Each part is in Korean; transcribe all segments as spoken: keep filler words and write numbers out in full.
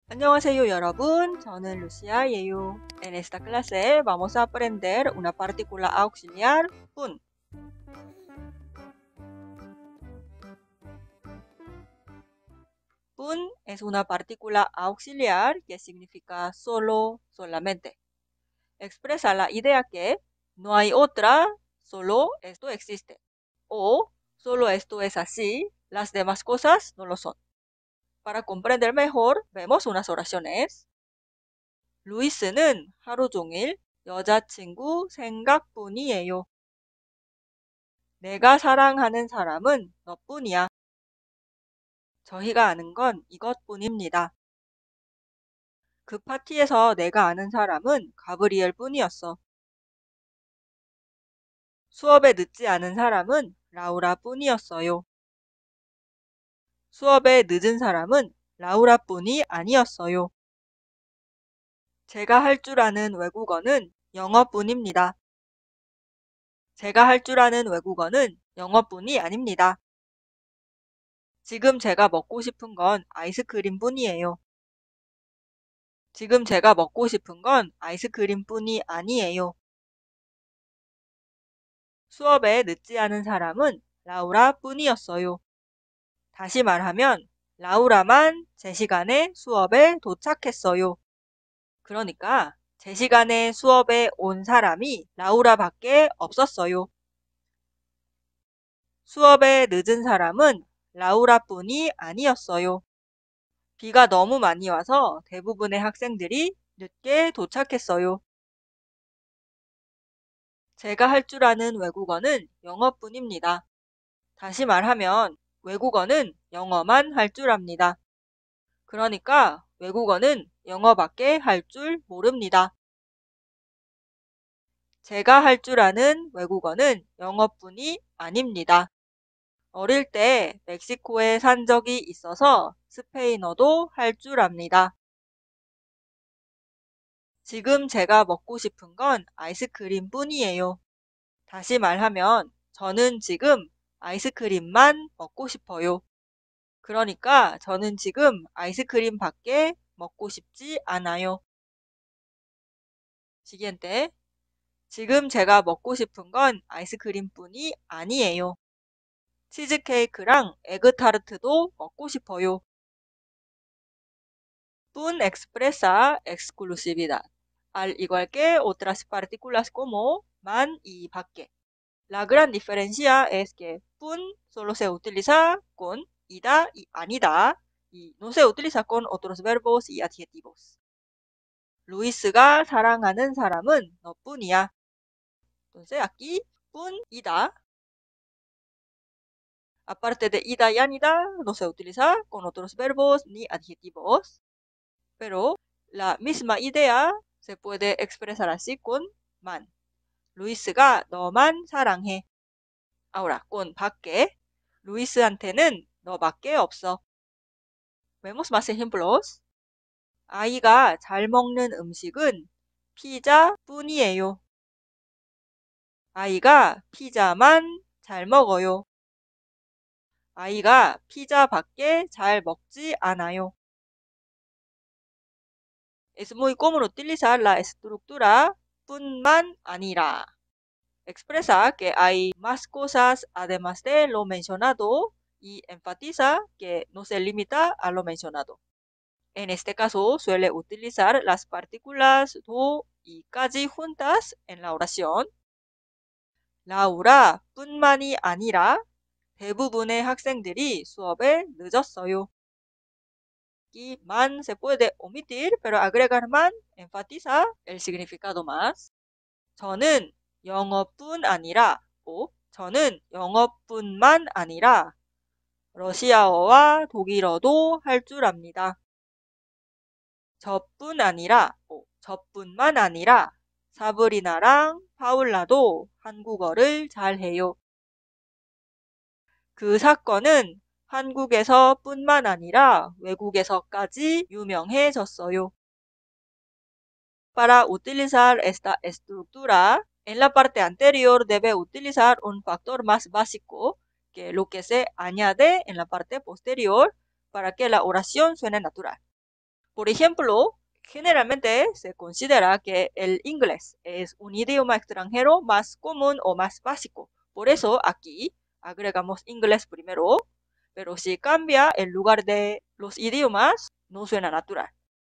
안녕하세요, 여러분. 저는 루시아예요. En esta clase vamos a aprender una partícula auxiliar, pun. Pun es una partícula auxiliar que significa solo, solamente. Expresa la idea que no hay otra, solo esto existe. O solo esto es así, las demás cosas no lo son. Para comprender mejor, vemos unas oraciones. 루이스는 하루 종일 여자친구 생각뿐이에요. 내가 사랑하는 사람은 너뿐이야. 저희가 아는 건 이것뿐입니다. 그 파티에서 내가 아는 사람은 가브리엘 뿐이었어. 수업에 늦지 않은 사람은 라우라 뿐이었어요. 수업에 늦은 사람은 라우라 뿐이 아니었어요. 제가 할 줄 아는 외국어는 영어뿐입니다. 제가 할 줄 아는 외국어는 영어뿐이 아닙니다. 지금 제가 먹고 싶은 건 아이스크림뿐이에요. 지금 제가 먹고 싶은 건 아이스크림뿐이 아니에요. 수업에 늦지 않은 사람은 라우라 뿐이었어요. 다시 말하면 라우라만 제 시간에 수업에 도착했어요. 그러니까 제 시간에 수업에 온 사람이 라우라밖에 없었어요. 수업에 늦은 사람은 라우라뿐이 아니었어요. 비가 너무 많이 와서 대부분의 학생들이 늦게 도착했어요. 제가 할 줄 아는 외국어는 영어뿐입니다. 다시 말하면 외국어는 영어만 할 줄 압니다. 그러니까 외국어는 영어밖에 할 줄 모릅니다. 제가 할 줄 아는 외국어는 영어뿐이 아닙니다. 어릴 때 멕시코에 산 적이 있어서 스페인어도 할 줄 압니다. 지금 제가 먹고 싶은 건 아이스크림 뿐이에요. 다시 말하면 저는 지금 아이스크림만 먹고 싶어요. 그러니까 저는 지금 아이스크림밖에 먹고 싶지 않아요. siguiente. 지금 제가 먹고 싶은 건 아이스크림뿐이 아니에요. 치즈케이크랑 에그타르트도 먹고 싶어요. Pun expresa exclusividad, al igual que otras partículas como man y 밖에. La gran diferencia es que pun solo se utiliza con ida y 아니다 y no se utiliza con otros verbos y adjetivos. 루이스가 사랑하는 사람은 너뿐이야. Entonces aquí pun ida. Aparte de ida y 아니다, no se utiliza con otros verbos ni adjetivos. Pero la misma idea se puede expresar así con man. 루이스가 너만 사랑해. Ahora, con 밖에. 루이스한테는 너밖에 없어. Vemos más ejemplos. 아이가 잘 먹는 음식은 피자뿐이에요. 아이가 피자만 잘 먹어요. 아이가 피자밖에 잘 먹지 않아요. Es muy común utilizar la estructura 뿐만 아니라. Expresa que hay más cosas además de lo mencionado y enfatiza que no se limita a lo mencionado. En este caso suele utilizar las partículas do y 까지 juntas en la oración. 라우라 뿐만이 아니라 대부분의 학생들이 수업에 늦었어요. Aquí man se puede omitir, pero agregar man enfatiza el significado más. 저는 영어뿐 아니라, 오, 저는 영어뿐만 아니라 러시아어와 독일어도 할 줄 압니다. 저뿐 아니라, 오, 저뿐만 아니라 사브리나랑 파울라도 한국어를 잘해요. 그 사건은 한국에서 뿐만 아니라 외국에서까지 유명해졌어요. Para utilizar esta estructura, en la parte anterior debe utilizar un factor más básico que lo que se añade en la parte posterior para que la oración suene natural. Por ejemplo, generalmente se considera que el inglés es un idioma extranjero más común o más básico. Por eso aquí agregamos inglés primero, pero si cambia el lugar de los idiomas, no suena natural.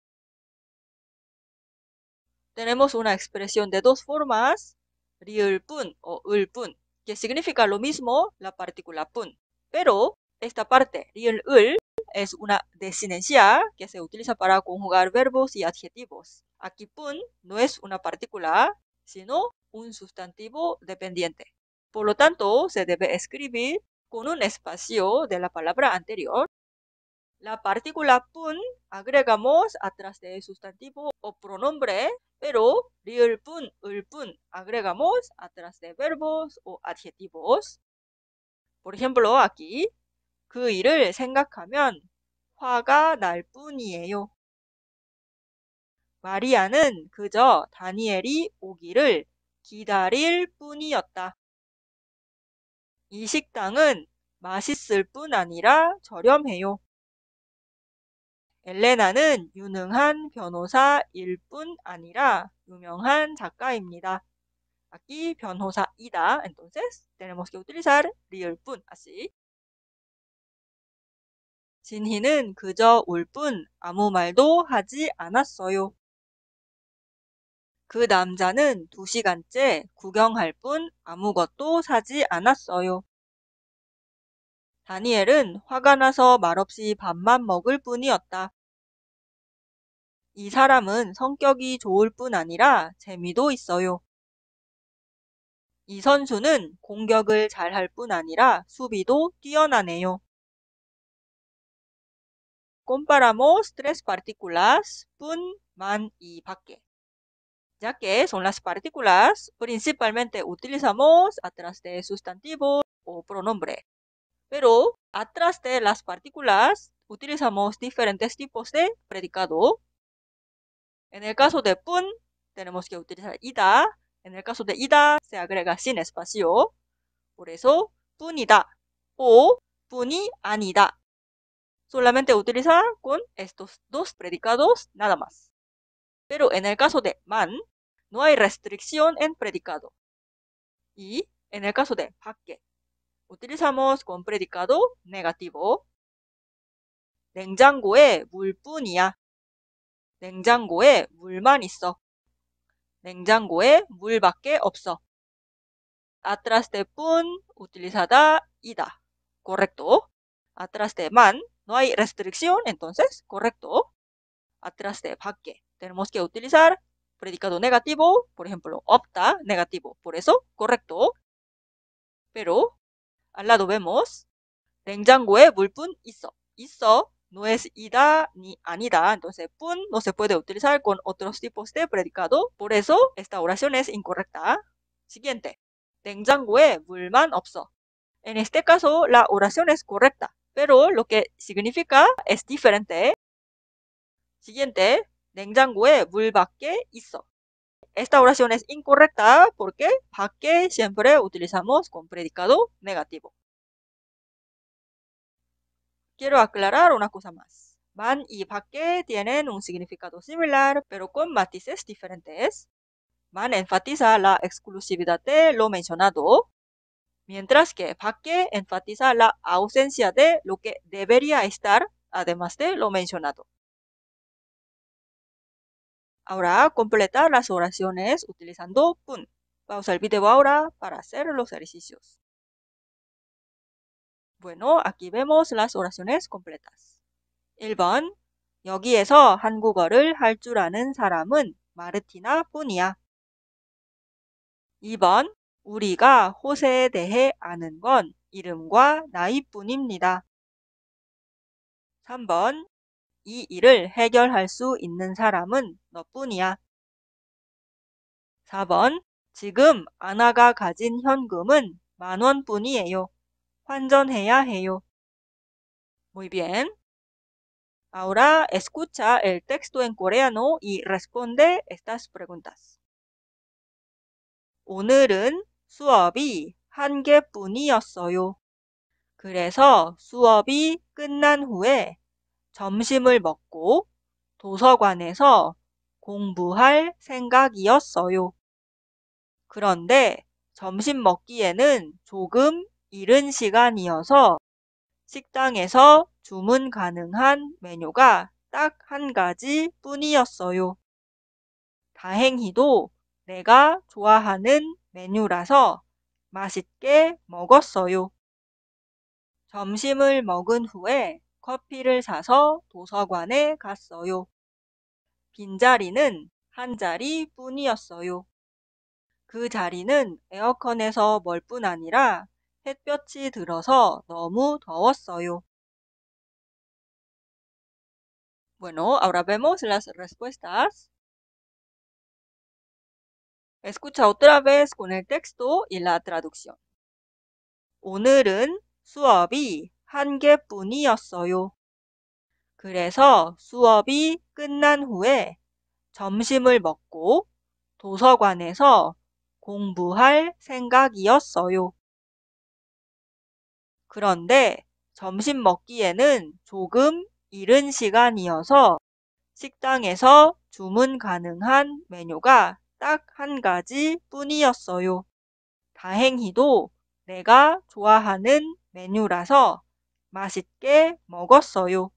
Tenemos una expresión de dos formas, 리을뿐 o 을뿐, que significa lo mismo la partícula 뿐. Pero esta parte, 리을을, es una desinencia que se utiliza para conjugar verbos y adjetivos. Aquí 뿐 no es una partícula, sino un sustantivo dependiente. Por lo tanto, se debe escribir con un espacio de la palabra anterior. La partícula 뿐 agregamos atrás del sustantivo o pronombre, pero 리을뿐, 을뿐 agregamos atrás de verbos o adjetivos. Por ejemplo, aquí 그 일을 생각하면 화가 날 뿐이에요. 마리아는 그저 다니엘이 오기를 기다릴 뿐이었다. 이 식당은 맛있을 뿐 아니라 저렴해요. 엘레나는 유능한 변호사일 뿐 아니라 유명한 작가입니다. Aquí 변호사이다. Entonces tenemos que utilizar 리을 뿐 así. 진희는 그저 울 뿐 아무 말도 하지 않았어요. 그 남자는 두 시간째 구경할 뿐 아무것도 사지 않았어요. 다니엘은 화가 나서 말없이 밥만 먹을 뿐이었다. 이 사람은 성격이 좋을 뿐 아니라 재미도 있어요. 이 선수는 공격을 잘할 뿐 아니라 수비도 뛰어나네요. Comparamos tres partículas 뿐, man y 밖에. Ya que son las partículas, principalmente utilizamos atrás de sustantivo o pronombre. Pero atrás de las partículas utilizamos diferentes tipos de predicado. En el caso de 뿐, tenemos que utilizar ida. En el caso de ida, se agrega sin espacio. Por eso, 뿐이다 o 뿐이 아니다. Solamente utiliza con estos dos predicados nada más. Pero en el caso de man, no hay restricción en predicado. Y en el caso de 밖에, utilizamos con predicado negativo. 냉장고에 물뿐이야. 냉장고에 물만 있어. 냉장고에 물밖에 없어. Atrás de 뿐 utilizada ida. Correcto. Atrás de man no hay restricción, entonces correcto. Atrás de 밖에 tenemos que utilizar predicado negativo, por ejemplo, 없다, negativo. Por eso, correcto. Pero al lado vemos 냉장고에 물뿐 있어. 있어 no es ida ni 아니다. Entonces, 뿐 no se puede utilizar con otros tipos de predicado. Por eso, esta oración es incorrecta. Siguiente. 냉장고에 물만 없어. En este caso, la oración es correcta, pero lo que significa es diferente. Siguiente. 냉장고에 물밖에 있어. Esta oración es incorrecta porque 밖에 siempre utilizamos con predicado negativo. Quiero aclarar una cosa más. Man y 밖에 tienen un significado similar, pero con matices diferentes. Man enfatiza la exclusividad de lo mencionado, mientras que 밖에 enfatiza la ausencia de lo que debería estar, además de lo mencionado. Ahora completa las oraciones utilizando 뿐. Pausa el video ahora para hacer los ejercicios. Bueno, aquí vemos las oraciones completas. 일 번. 여기에서 한국어를 할 줄 아는 사람은 마르티나 뿐이야. 이 번. 우리가 호세에 대해 아는 건 이름과 나이뿐입니다. 삼 번. 이 일을 해결할 수 있는 사람은 너뿐이야. 사 번. 지금 아나가 가진 현금은 만 원뿐이에요. 환전해야 해요. Muy bien. Ahora escucha el texto en coreano y responde estas preguntas. 오늘은 수업이 한 개뿐이었어요. 그래서 수업이 끝난 후에 점심을 먹고 도서관에서 공부할 생각이었어요. 그런데 점심 먹기에는 조금 이른 시간이어서 식당에서 주문 가능한 메뉴가 딱 한 가지 뿐이었어요. 다행히도 내가 좋아하는 메뉴라서 맛있게 먹었어요. 점심을 먹은 후에 커피를 사서 도서관에 갔어요. 빈자리는 한 자리 뿐이었어요. 그 자리는 에어컨에서 멀 뿐 아니라 햇볕이 들어서 너무 더웠어요. Bueno, ahora vemos las respuestas. Escucha otra vez con el texto y la traducción. 오늘은 수업이 한 개뿐이었어요. 그래서 수업이 끝난 후에 점심을 먹고 도서관에서 공부할 생각이었어요. 그런데 점심 먹기에는 조금 이른 시간이어서 식당에서 주문 가능한 메뉴가 딱 한 가지 뿐이었어요. 다행히도 내가 좋아하는 메뉴라서 맛있게 먹었어요.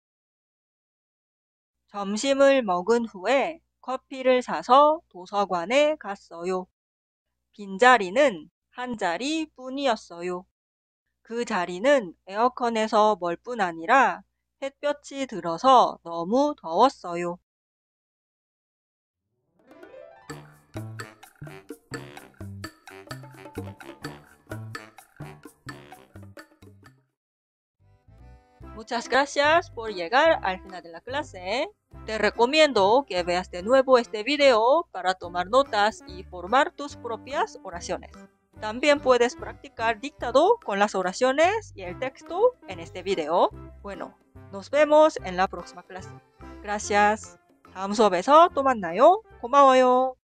점심을 먹은 후에 커피를 사서 도서관에 갔어요. 빈자리는 한 자리 뿐이었어요. 그 자리는 에어컨에서 멀 뿐 아니라 햇볕이 들어서 너무 더웠어요. Muchas gracias por llegar al final de la clase. Te recomiendo que veas de nuevo este video para tomar notas y formar tus propias oraciones. También puedes practicar dictado con las oraciones y el texto en este video. Bueno, nos vemos en la próxima clase. Gracias. 다음 수업에서 또 만나요. 고마워요.